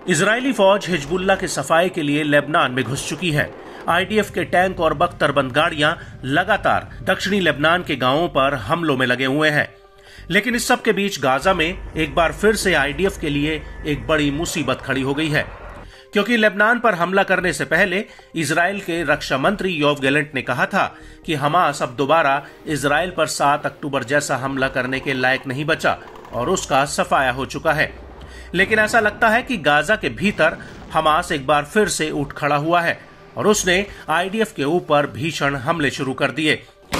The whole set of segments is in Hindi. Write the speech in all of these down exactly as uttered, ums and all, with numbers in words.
इजरायली फौज हिजबुल्लाह की सफाई के लिए लेबनान में घुस चुकी है। आईडीएफ के टैंक और बख्तरबंद गाड़ियां लगातार दक्षिणी लेबनान के गांवों पर हमलों में लगे हुए हैं। लेकिन इस सब के बीच गाजा में एक बार फिर से आईडीएफ के लिए एक बड़ी मुसीबत खड़ी हो गई है, क्योंकि लेबनान पर हमला करने से पहले इजराइल के रक्षा मंत्री योव गैलेंट ने कहा था कि हमास अब दोबारा इजराइल पर सात अक्टूबर जैसा हमला करने के लायक नहीं बचा और उसका सफाया हो चुका है। लेकिन ऐसा लगता है कि गाजा के भीतर हमास एक बार फिर से उठ खड़ा हुआ है और उसने आईडीएफ के ऊपर भीषण हमले शुरू कर दिए।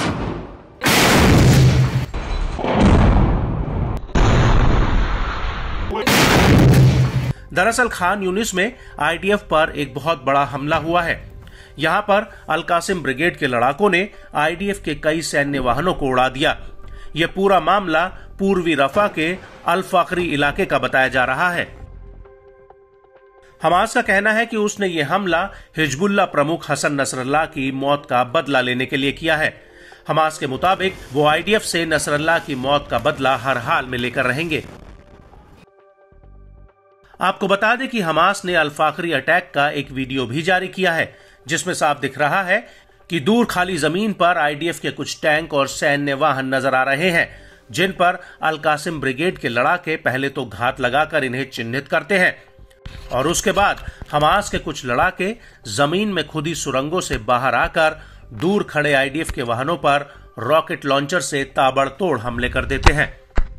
दरअसल खान यूनिस में आईडीएफ पर एक बहुत बड़ा हमला हुआ है। यहां पर अल कासिम ब्रिगेड के लड़ाकों ने आईडीएफ के कई सैन्य वाहनों को उड़ा दिया। यह पूरा मामला पूर्वी रफा के अल फाखरी इलाके का बताया जा रहा है। हमास का कहना है कि उसने ये हमला हिजबुल्लाह प्रमुख हसन नसरल्लाह की मौत का बदला लेने के लिए किया है। हमास के मुताबिक वो आईडीएफ से नसरल्लाह की मौत का बदला हर हाल में लेकर रहेंगे। आपको बता दें कि हमास ने अल फाखरी अटैक का एक वीडियो भी जारी किया है, जिसमें साफ दिख रहा है कि दूर खाली जमीन पर आईडीएफ के कुछ टैंक और सैन्य वाहन नजर आ रहे हैं, जिन पर अल कासिम ब्रिगेड के लड़ाके पहले तो घात लगाकर इन्हें चिन्हित करते हैं और उसके बाद हमास के कुछ लड़ाके जमीन में खुदी सुरंगों से बाहर आकर दूर खड़े आईडीएफ के वाहनों पर रॉकेट लॉन्चर से ताबड़तोड़ हमले कर देते हैं।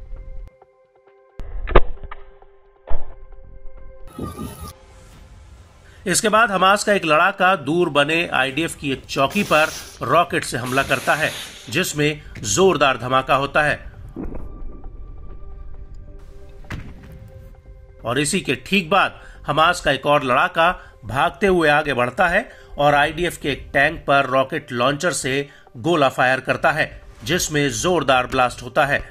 इसके बाद हमास का एक लड़ाका दूर बने आईडीएफ की एक चौकी पर रॉकेट से हमला करता है, जिसमें जोरदार धमाका होता है और इसी के ठीक बाद हमास का एक और लड़ाका भागते हुए आगे बढ़ता है और आईडीएफ के एक टैंक पर रॉकेट लॉन्चर से गोला फायर करता है, जिसमें जोरदार ब्लास्ट होता है।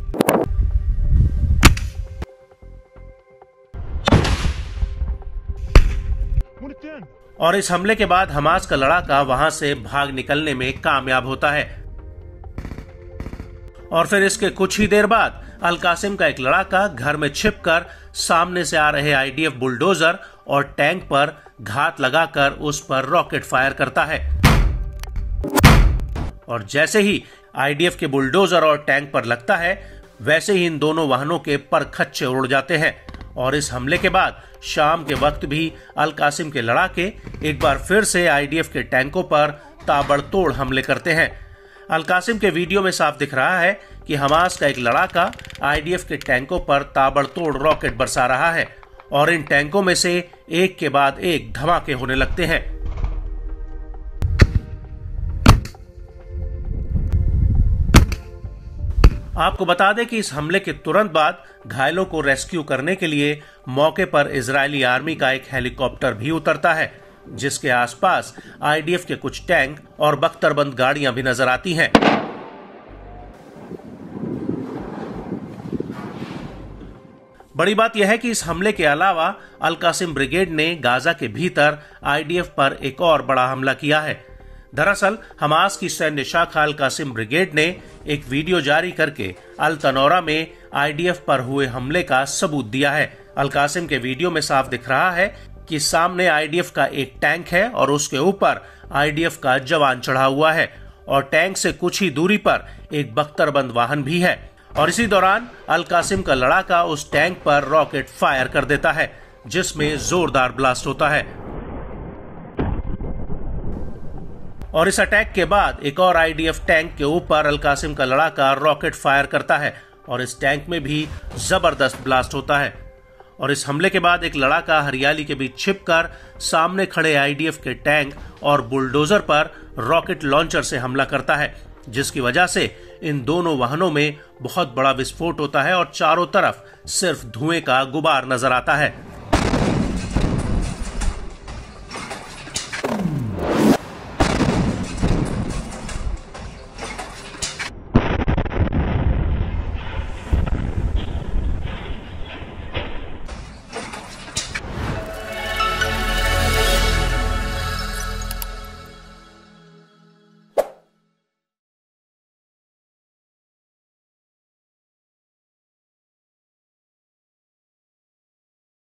और इस हमले के बाद हमास का लड़ाका वहां से भाग निकलने में कामयाब होता है और फिर इसके कुछ ही देर बाद अल कासिम का एक लड़ाका घर में छिपकर सामने से आ रहे आईडीएफ बुलडोजर और टैंक पर घात लगाकर उस पर रॉकेट फायर करता है और जैसे ही आईडीएफ के बुलडोजर और टैंक पर लगता है, वैसे ही इन दोनों वाहनों के परखच्चे उड़ जाते हैं। और इस हमले के बाद शाम के वक्त भी अल कासिम के लड़ाके एक बार फिर से आईडीएफ के टैंकों पर ताबड़तोड़ हमले करते हैं। अल कासिम के वीडियो में साफ दिख रहा है कि हमास का एक लड़ाका आईडीएफ के टैंकों पर ताबड़तोड़ रॉकेट बरसा रहा है और इन टैंकों में से एक के बाद एक धमाके होने लगते हैं। आपको बता दें कि इस हमले के तुरंत बाद घायलों को रेस्क्यू करने के लिए मौके पर इजरायली आर्मी का एक हेलीकॉप्टर भी उतरता है, जिसके आसपास आईडीएफ के कुछ टैंक और बख्तरबंद गाड़ियां भी नजर आती हैं। बड़ी बात यह है कि इस हमले के अलावा अल कासिम ब्रिगेड ने गाजा के भीतर आईडीएफ पर एक और बड़ा हमला किया है। दरअसल हमास की सैन्य शाखा अल कासिम ब्रिगेड ने एक वीडियो जारी करके अल तनौरा में आईडीएफ पर हुए हमले का सबूत दिया है। अल कासिम के वीडियो में साफ दिख रहा है कि सामने आईडीएफ का एक टैंक है और उसके ऊपर आईडीएफ का जवान चढ़ा हुआ है और टैंक से कुछ ही दूरी पर एक बख्तरबंद वाहन भी है और इसी दौरान अल कासिम का लड़ाका उस टैंक पर रॉकेट फायर कर देता है, जिसमें जोरदार ब्लास्ट होता है। और इस अटैक के बाद एक और आईडीएफ टैंक के ऊपर अल कासिम का लड़ाका रॉकेट फायर करता है और इस टैंक में भी जबरदस्त ब्लास्ट होता है। और इस हमले के बाद एक लड़ाका हरियाली के बीच छिपकर सामने खड़े आईडीएफ के टैंक और बुलडोजर पर रॉकेट लॉन्चर से हमला करता है, जिसकी वजह से इन दोनों वाहनों में बहुत बड़ा विस्फोट होता है और चारों तरफ सिर्फ धुएं का गुबार नजर आता है।